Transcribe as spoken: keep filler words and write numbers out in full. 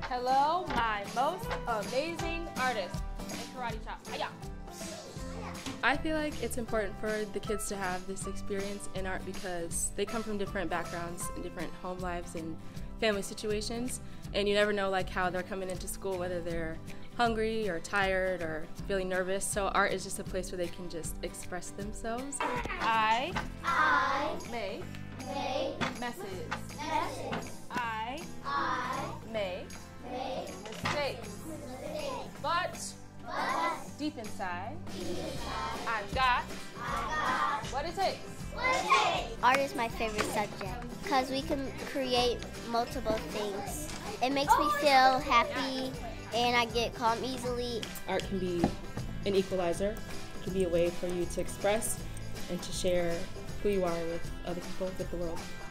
Hello, my most amazing artist. And karate chop. Hiya. I feel like it's important for the kids to have this experience in art because they come from different backgrounds and different home lives and family situations, and you never know like how they're coming into school, whether they're hungry or tired or feeling nervous. So art is just a place where they can just express themselves. I, I make, make messes. messes. I, I make, make mistakes. mistakes. But, But deep inside, deep inside, I've got I got what it takes. what it takes. Art is my favorite subject because we can create multiple things. It makes me feel happy and I get calm easily. Art can be an equalizer. It can be a way for you to express and to share who you are with other people, with the world.